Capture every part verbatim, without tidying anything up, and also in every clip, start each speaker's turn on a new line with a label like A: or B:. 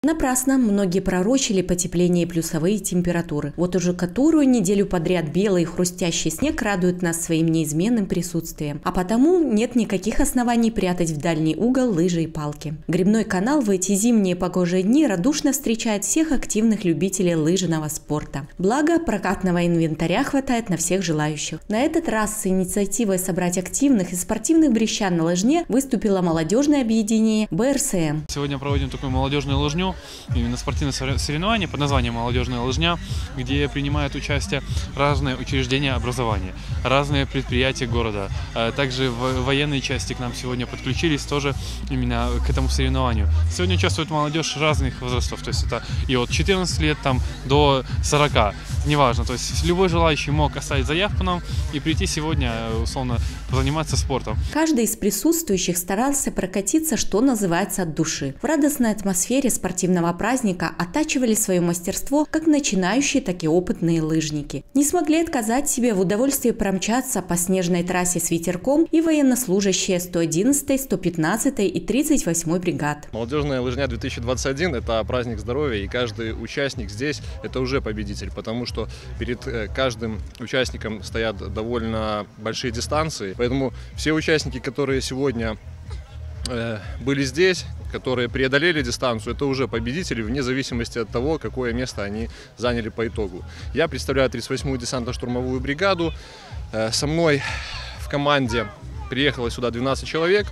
A: Напрасно многие пророчили потепление и плюсовые температуры. Вот уже которую неделю подряд белый и хрустящий снег радует нас своим неизменным присутствием. А потому нет никаких оснований прятать в дальний угол лыжи и палки. Гребной канал в эти зимние погожие дни радушно встречает всех активных любителей лыжного спорта. Благо, прокатного инвентаря хватает на всех желающих. На этот раз с инициативой собрать активных и спортивных брестян на лыжне выступило молодежное объединение бэ эр эс эм.
B: Сегодня проводим такую молодежную лыжню, именно спортивное соревнование под названием «Молодежная лыжня», где принимают участие разные учреждения образования, разные предприятия города. Также в военной части к нам сегодня подключились тоже именно к этому соревнованию. Сегодня участвует молодежь разных возрастов, то есть это и от четырнадцати лет там, до сорока, неважно. То есть любой желающий мог оставить заявку нам и прийти сегодня, условно, заниматься спортом.
A: Каждый из присутствующих старался прокатиться, что называется, от души. В радостной атмосфере спортивного праздника оттачивали свое мастерство как начинающие, так и опытные лыжники. Не смогли отказать себе в удовольствии промчаться по снежной трассе с ветерком и военнослужащие сто одиннадцатой, сто пятнадцатой и тридцать восьмой бригад.
C: Молодежная лыжня две тысячи двадцать один – это праздник здоровья, и каждый участник здесь – это уже победитель, потому что перед каждым участником стоят довольно большие дистанции. Поэтому все участники, которые сегодня э, были здесь, которые преодолели дистанцию, это уже победители, вне зависимости от того, какое место они заняли по итогу. Я представляю тридцать восьмую десантно-штурмовую бригаду. Э, со мной в команде приехало сюда двенадцать человек.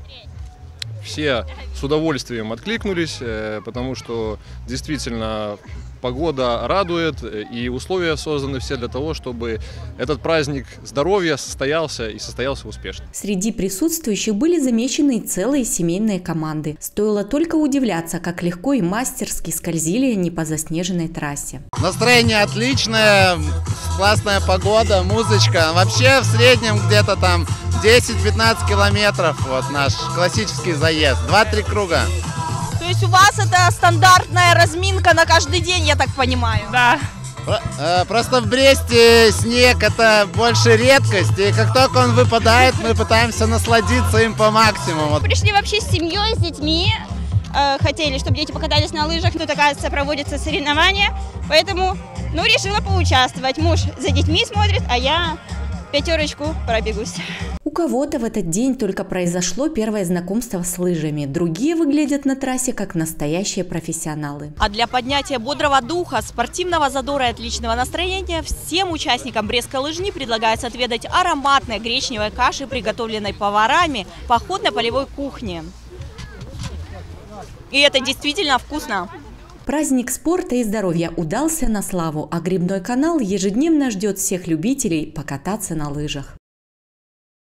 C: Все с удовольствием откликнулись, э, потому что действительно погода радует, и условия созданы все для того, чтобы этот праздник здоровья состоялся и состоялся успешно.
A: Среди присутствующих были замечены и целые семейные команды. Стоило только удивляться, как легко и мастерски скользили они по заснеженной трассе.
D: Настроение отличное, классная погода, музычка. Вообще в среднем где-то там десять-пятнадцать километров вот наш классический заезд, два-три круга.
E: То есть у вас это стандартная разминка на каждый день, я так понимаю?
F: Да.
D: Просто в Бресте снег это больше редкость, и как только он выпадает, мы пытаемся насладиться им по максимуму.
G: Пришли вообще с семьей, с детьми, хотели, чтобы дети покатались на лыжах. Тут, оказывается, проводятся соревнования, поэтому, ну, решила поучаствовать. Муж за детьми смотрит, а я пятерочку пробегусь.
A: У кого-то в этот день только произошло первое знакомство с лыжами. Другие выглядят на трассе как настоящие профессионалы.
E: А для поднятия бодрого духа, спортивного задора и отличного настроения всем участникам Брестской лыжни предлагается отведать ароматной гречневой каши, приготовленной поварами в походно-полевой кухне. И это действительно вкусно.
A: Праздник спорта и здоровья удался на славу, а Гребной канал ежедневно ждет всех любителей покататься на лыжах.